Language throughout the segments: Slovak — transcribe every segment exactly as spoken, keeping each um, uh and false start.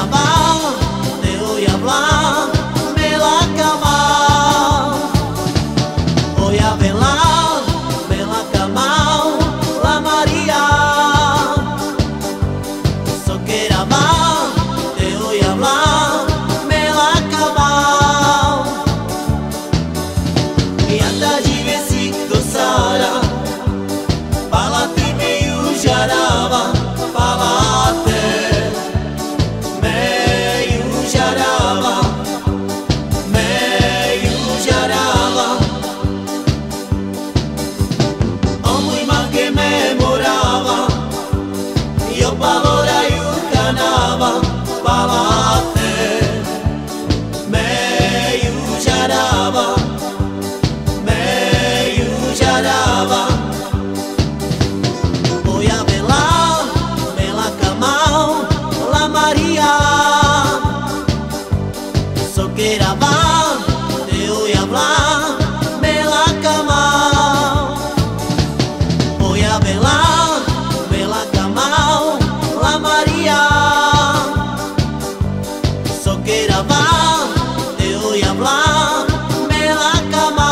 queraba, te voy a hablar, me la cama. Voy a velar, me la cama, la María. So queraba, te voy a hablar, me la cama. I anda divesito Sara, palati meju žarava, palate meju žarava, meju žarava. O môj manke me morava, io palora ju canava, palate meju žarava, meju žarava. Voy a velar, me la cama, la María. So queraba, te voy a hablar, me la cama. Voy a velar, me la cama, la María. So queraba, te voy a hablar, me la cama.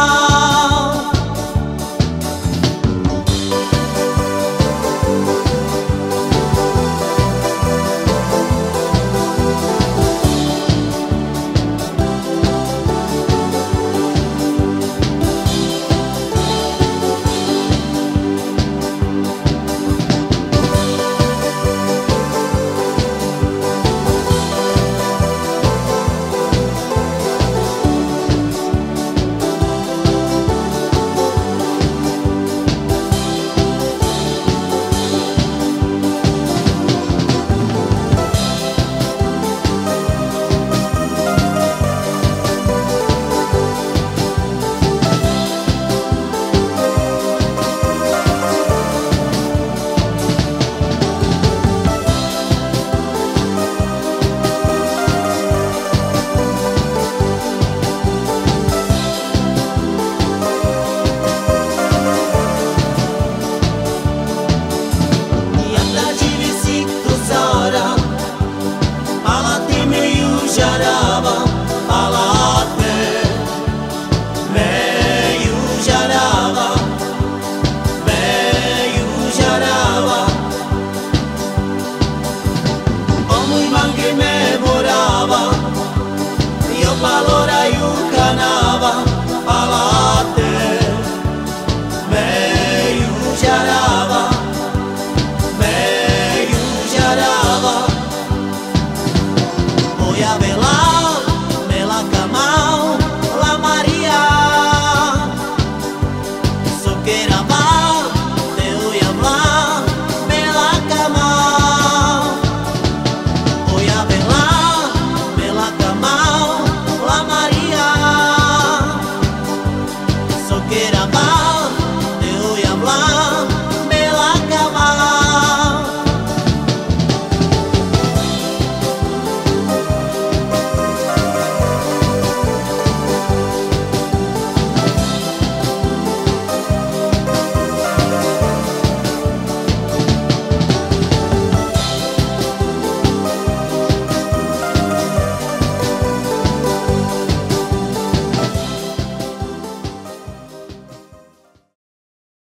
Žarava, palate meju žarava, meju žarava. O môj manke me morava, io palora ju canava, palate meju žarava, meju žarava. Voy a velar.